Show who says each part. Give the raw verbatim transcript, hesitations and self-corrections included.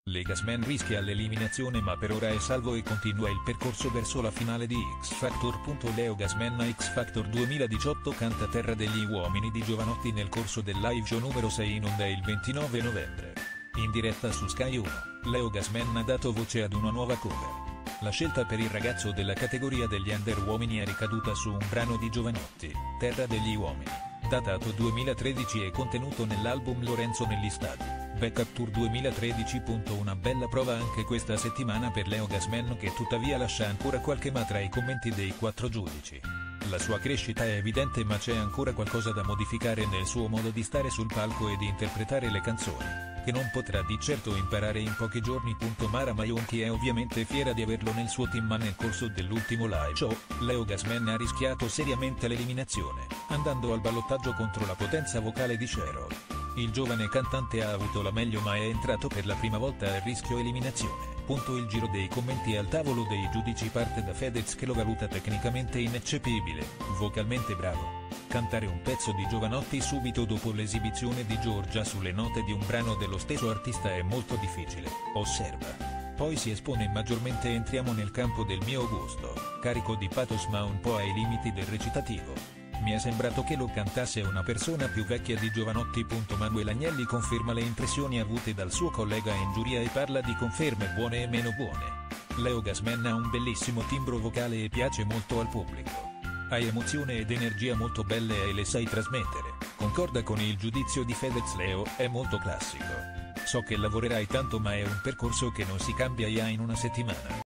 Speaker 1: Le Gasman rischia l'eliminazione ma per ora è salvo e continua il percorso verso la finale di X Factor. Leo Gasman a X Factor duemiladiciotto canta Terra degli uomini di Jovanotti nel corso del live show numero sei in onda il ventinove novembre. In diretta su Sky uno, Leo Gasman ha dato voce ad una nuova cover. La scelta per il ragazzo della categoria degli under uomini è ricaduta su un brano di Jovanotti, Terra degli uomini, datato duemilatredici e contenuto nell'album Lorenzo negli stadi. Backup Tour duemilatredici. Una bella prova anche questa settimana per Leo Gasman, che tuttavia lascia ancora qualche ma tra i commenti dei quattro giudici. La sua crescita è evidente ma c'è ancora qualcosa da modificare nel suo modo di stare sul palco e di interpretare le canzoni, che non potrà di certo imparare in pochi giorni. Mara Maionchi è ovviamente fiera di averlo nel suo team ma nel corso dell'ultimo live show, Leo Gasman ha rischiato seriamente l'eliminazione, andando al ballottaggio contro la potenza vocale di Cheryl. Il giovane cantante ha avuto la meglio ma è entrato per la prima volta a rischio eliminazione. Il giro dei commenti al tavolo dei giudici parte da Fedez, che lo valuta tecnicamente ineccepibile, vocalmente bravo. Cantare un pezzo di Jovanotti subito dopo l'esibizione di Giorgia sulle note di un brano dello stesso artista è molto difficile, osserva. Poi si espone maggiormente. Entriamo nel campo del mio gusto, carico di pathos ma un po' ai limiti del recitativo. Mi è sembrato che lo cantasse una persona più vecchia di Jovanotti. Manuel Agnelli conferma le impressioni avute dal suo collega in giuria e parla di conferme buone e meno buone. Leo Gasman ha un bellissimo timbro vocale e piace molto al pubblico. Hai emozione ed energia molto belle e le sai trasmettere. Concorda con il giudizio di Fedez. Leo, è molto classico. So che lavorerai tanto ma è un percorso che non si cambia in una settimana.